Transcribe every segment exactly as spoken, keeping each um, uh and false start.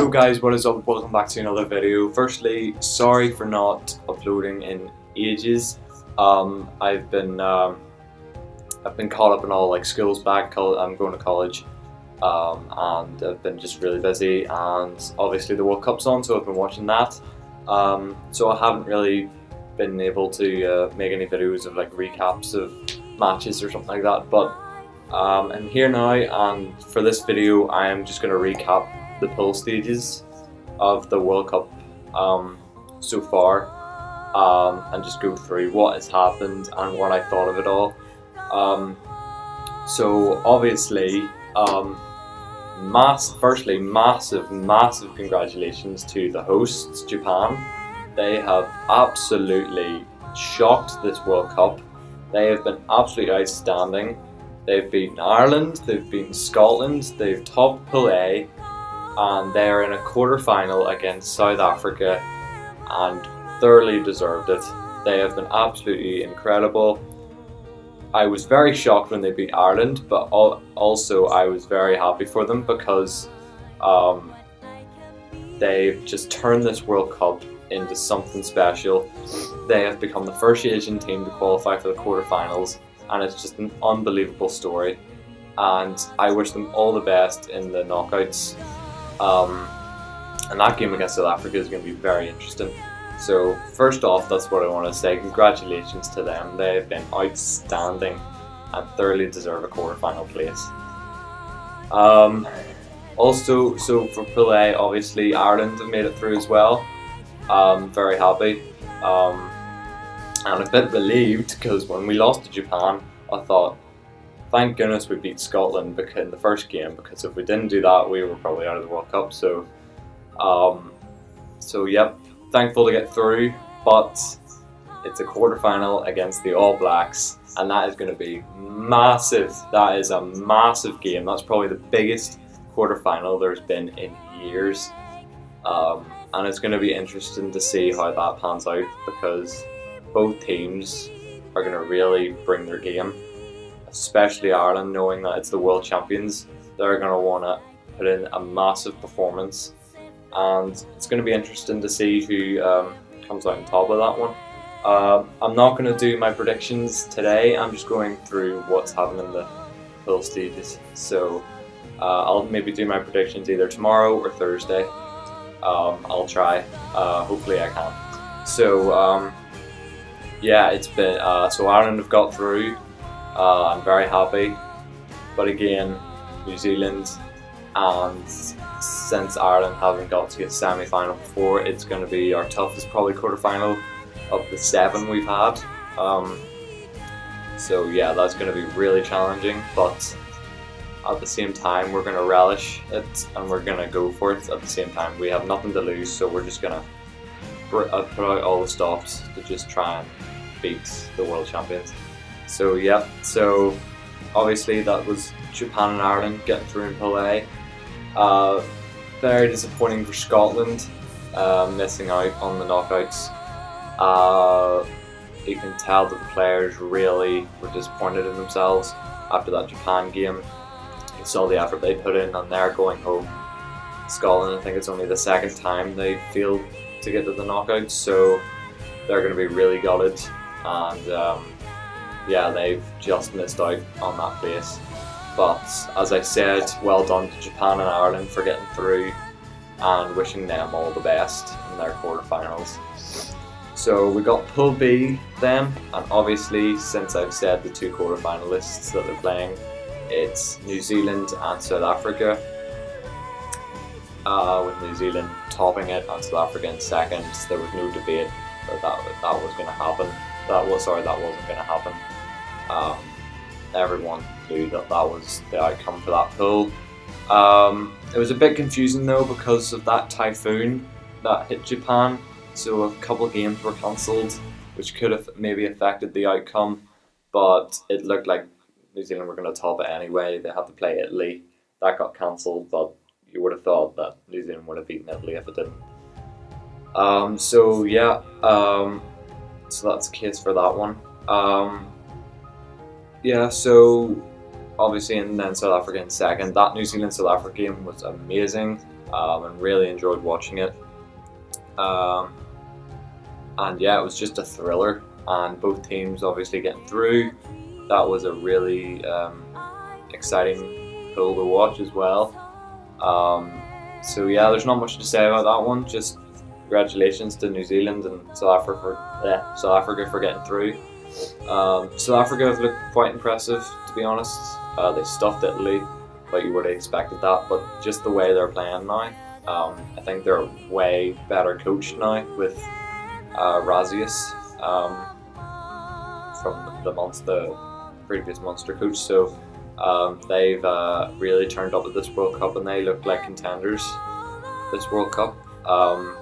Yo guys, what is up? Welcome back to another video. Firstly, sorry for not uploading in ages. Um, I've been um, I've been caught up in all like schools back. I'm going to college, um, and I've been just really busy. And obviously the World Cup's on, so I've been watching that. Um, so I haven't really been able to uh, make any videos of like recaps of matches or something like that. But um, I'm here now, and for this video, I am just going to recap the pool stages of the World Cup um, so far, um, and just go through what has happened and what I thought of it all. Um, so obviously, um, mass, firstly, massive, massive congratulations to the hosts, Japan. They have absolutely shocked this World Cup. They have been absolutely outstanding. They've beaten Ireland, they've beaten Scotland, they've topped Pool A, and they are in a quarter-final against South Africa and thoroughly deserved it. They have been absolutely incredible. I was very shocked when they beat Ireland, but also I was very happy for them because um, they've just turned this World Cup into something special. They have become the first Asian team to qualify for the quarter-finals, and it's just an unbelievable story. And I wish them all the best in the knockouts. Um, and that game against South Africa is going to be very interesting. So first off, that's what I want to say. Congratulations to them. They have been outstanding and thoroughly deserve a quarter-final place. Um, also, so for Pool A, obviously Ireland have made it through as well. Um, very happy. Um, and a bit relieved because when we lost to Japan, I thought, thank goodness we beat Scotland in the first game, because if we didn't do that, we were probably out of the World Cup. So, um, so yep, thankful to get through, but it's a quarter-final against the All Blacks, and that is going to be massive. That is a massive game. That's probably the biggest quarter-final there's been in years, um, and it's going to be interesting to see how that pans out, because both teams are going to really bring their game. Especially Ireland, knowing that it's the world champions, they're going to want to put in a massive performance, and it's going to be interesting to see who um, comes out on top of that one. Uh, I'm not going to do my predictions today. I'm just going through what's happened in the pool stages. So uh, I'll maybe do my predictions either tomorrow or Thursday. Um, I'll try. Uh, hopefully I can. So um, yeah, it's been uh, so Ireland have got through. Uh, I'm very happy, but again, New Zealand, and since Ireland haven't got to get semi-final before, it's going to be our toughest probably quarter-final of the seven we've had. Um, so yeah, that's going to be really challenging, but at the same time we're going to relish it and we're going to go for it. At the same time, we have nothing to lose, so we're just going to put out all the stops to just try and beat the world champions. So yeah, so obviously that was Japan and Ireland getting through in Pool A. Uh, very disappointing for Scotland, uh, missing out on the knockouts. Uh, you can tell that the players really were disappointed in themselves after that Japan game. You saw the effort they put in, and they're going home. Scotland, I think it's only the second time they failed to get to the knockouts, so they're going to be really gutted. And um, yeah, they've just missed out on that place. But as I said, well done to Japan and Ireland for getting through, and wishing them all the best in their quarterfinals. So we got Pool B then, and obviously since I've said the two quarterfinalists that they're playing, it's New Zealand and South Africa. Uh, with New Zealand topping it and South Africa in second, there was no debate that that, that was going to happen. That was sorry, that wasn't going to happen. Um, everyone knew that that was the outcome for that pool. Um, it was a bit confusing though because of that typhoon that hit Japan, so a couple of games were cancelled, which could have maybe affected the outcome, but it looked like New Zealand were going to top it anyway. They had to play Italy. That got cancelled, but you would have thought that New Zealand would have beaten Italy if it didn't. Um, so yeah, um, so that's the case for that one. Um, yeah, so obviously, and then South Africa in second. That New Zealand South Africa game was amazing. um, and really enjoyed watching it. Um, and yeah, it was just a thriller, and both teams obviously getting through. That was a really um, exciting pool to watch as well. Um, so yeah, there's not much to say about that one. Just congratulations to New Zealand and South Africa for, yeah, South Africa for getting through. Um, South Africa have looked quite impressive, to be honest. Uh, they stuffed Italy, but you would have expected that. But just the way they're playing now, um, I think they're way better coached now with uh, Razius um, from the Munster, the previous Munster coach. So um, they've uh, really turned up at this World Cup, and they look like contenders this World Cup, um,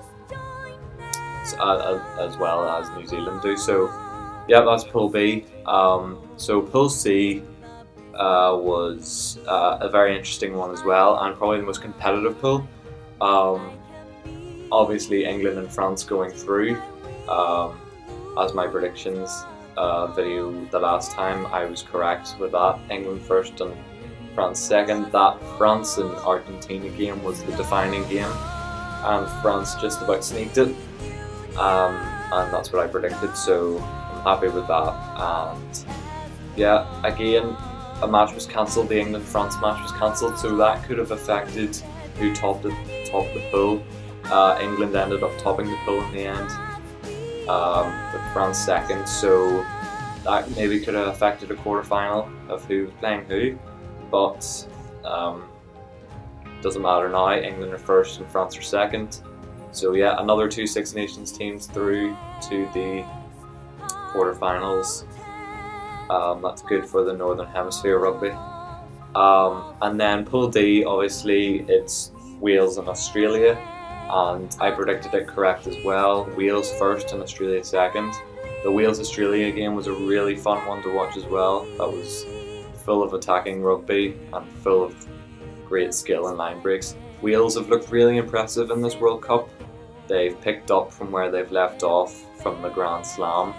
as, as well as New Zealand do. So yeah, that's Pool B. Um, so Pool C uh, was uh, a very interesting one as well, and probably the most competitive pool. Um, obviously, England and France going through. Um, as my predictions uh, video the last time, I was correct with that. England first and France second. That France and Argentina game was the defining game, and France just about sneaked it. Um, and that's what I predicted. So happy with that. And yeah, again, a match was cancelled. The England-France match was cancelled, so that could have affected who topped the topped the pool. Uh, England ended up topping the pool in the end, um, with France second. So that maybe could have affected a quarter-final of who was playing who. But um, doesn't matter now. England are first and France are second. So yeah, another two Six Nations teams through to the quarterfinals. Um, that's good for the Northern Hemisphere rugby. Um, and then Pool D, obviously it's Wales and Australia, and I predicted it correct as well. Wales first and Australia second. The Wales-Australia game was a really fun one to watch as well. That was full of attacking rugby and full of great skill and line breaks. Wales have looked really impressive in this World Cup. They've picked up from where they've left off from the Grand Slam.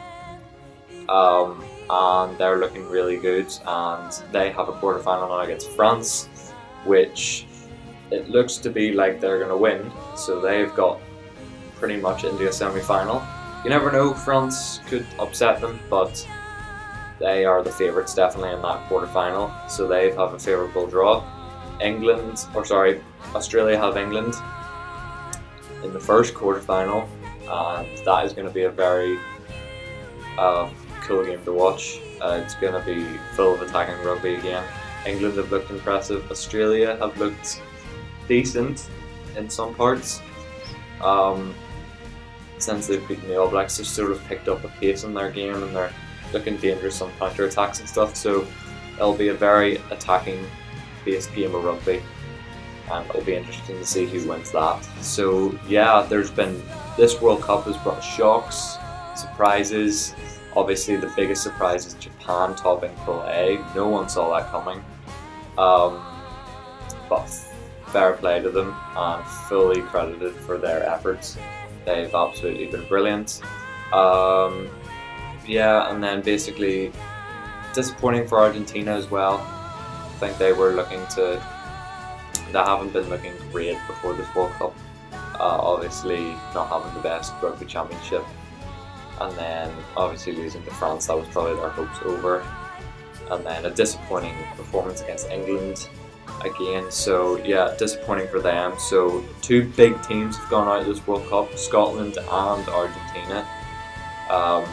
Um, and they're looking really good, and they have a quarter-final now against France, which it looks to be like they're going to win, so they've got pretty much into a semi-final. You never know, France could upset them, but they are the favourites definitely in that quarter-final, so they have a favourable draw. England, or sorry, Australia have England in the first quarter-final, and that is going to be a very uh, cool game to watch. Uh, it's going to be full of attacking rugby again. England have looked impressive. Australia have looked decent in some parts. Um, since they've beaten the All Blacks, they've sort of picked up a pace in their game, and they're looking dangerous on counter attacks and stuff. So it'll be a very attacking based game of rugby, and it'll be interesting to see who wins that. So yeah, there's been, this World Cup has brought shocks, surprises. Obviously the biggest surprise is Japan topping Pool A. No one saw that coming, um, but fair play to them and fully credited for their efforts. They've absolutely been brilliant. Um, yeah, and then basically disappointing for Argentina as well. I think they were looking to, they haven't been looking great before this World Cup. Uh, obviously not having the best rugby championship, and then obviously losing to France, that was probably their hopes over. And then a disappointing performance against England again, so yeah, disappointing for them. So two big teams have gone out of this World Cup, Scotland and Argentina. Um,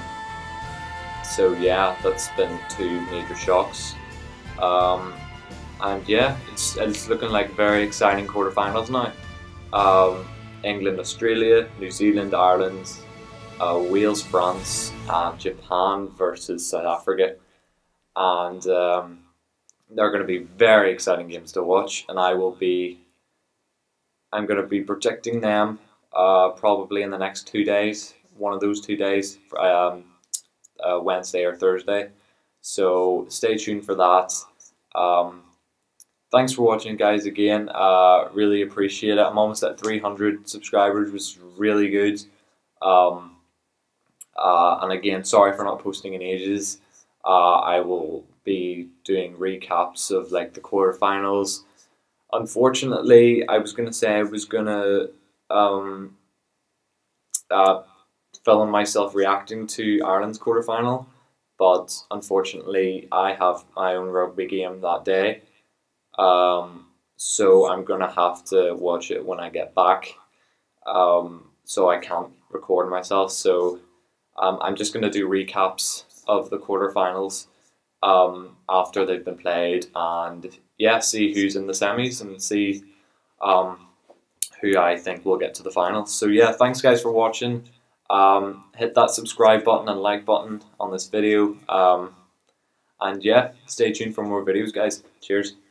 so yeah, that's been two major shocks. Um, and yeah, it's, it's looking like very exciting quarterfinals now. Um, England, Australia, New Zealand, Ireland, uh, Wales, France, and Japan versus South Africa. And um, they're going to be very exciting games to watch, and I will be, I'm going to be predicting them uh, probably in the next two days, one of those two days, um, uh, Wednesday or Thursday. So stay tuned for that. Um, thanks for watching, guys, again. Uh, really appreciate it. I'm almost at three hundred subscribers, which is really good. Um, uh, and again, sorry for not posting in ages. Uh, I will be doing recaps of like the quarterfinals, Unfortunately, I was gonna say I was gonna um, uh, film myself reacting to Ireland's quarterfinal, but unfortunately, I have my own rugby game that day, um, so I'm gonna have to watch it when I get back. Um, so I can't record myself. So um, I'm just gonna do recaps of the quarterfinals um, after they've been played, and yeah, see who's in the semis and see um, who I think will get to the finals. So yeah, thanks guys for watching. Um, hit that subscribe button and like button on this video. Um, and yeah, stay tuned for more videos, guys. Cheers.